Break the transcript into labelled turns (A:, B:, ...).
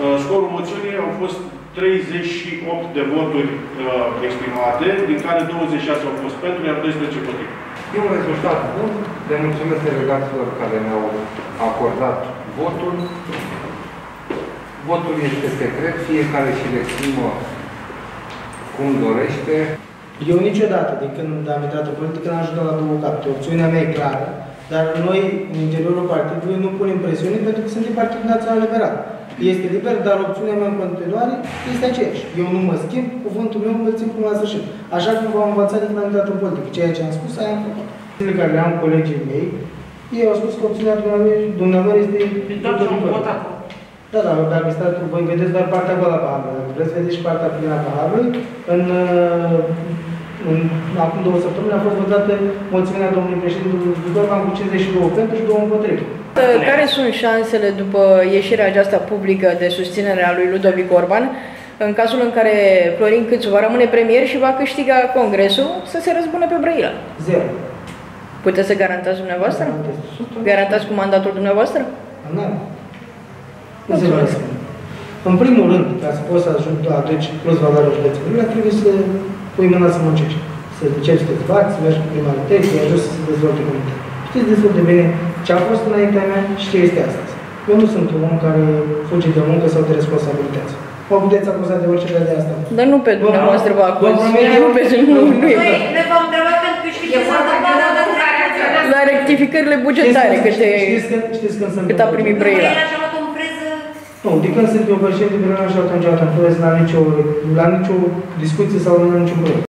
A: Scorul moțiunii au fost 38 de voturi exprimate, din care 26 au fost pentru, iar 12 împotrivă.
B: E un rezultat bun, le mulțumesc delegaților care mi-au acordat votul. Votul este secret, fiecare și-l exprimă cum dorește.
C: Eu niciodată, de când am intrat în politică, n-am ajutat la două capete. Opțiunea mea e clară, dar noi, în interiorul partidului, nu punem presiune pentru că suntem Partidul Național Liberal. Este liber, dar opțiunea mea în continuare este aceeași. Eu nu mă schimb, cuvântul meu îl țin până la sfârșit. Așa cum v-am învățat de când am intrat în politică. Ceea ce am spus, aia am făcut. Cele care le am colegii mei, ei au spus că opțiunea dumneavoastră este... Da, dar dacă statul, voi vedeți doar partea goală a paharului. Dacă vreți, vedeți și partea plină a paharului. Acum 2 săptămâni a fost votată mulțumirea domnului președinte Orban cu 52 pentru și 2 împotrivă.
D: Care sunt șansele după ieșirea aceasta publică de susținere a lui Ludovic Orban, în cazul în care Florin Câțu va rămâne premier și va câștiga Congresul, să se răzbună pe Brăila?
C: 0.
D: Puteți să garantați dumneavoastră? Garantați cu mandatul dumneavoastră?
C: Nu. Nu se va răspunde. În primul rând, ca să poți să aduci plus valoare județului, trebuie să pui mâna să muncești. Să începi să te faci, să mergi cu criminalități, să-i ajuți să se dezvolte comunitatea. Știți destul de bine ce a fost înaintea mea și ce este astăzi. Eu nu sunt un om care fuge de muncă sau de responsabilități. Mă puteți acuza de orice de asta.
D: Dar nu pe dumneavoastră vă acuz. Nu e.
E: Ne vom întreba pentru că știți că s-a întâmplat
D: la rectificările bugetare, cât a primit Brăila.
C: Nu, de când sunt eu președinte, și atunci am fost la nicio discuție sau la niciun proiect.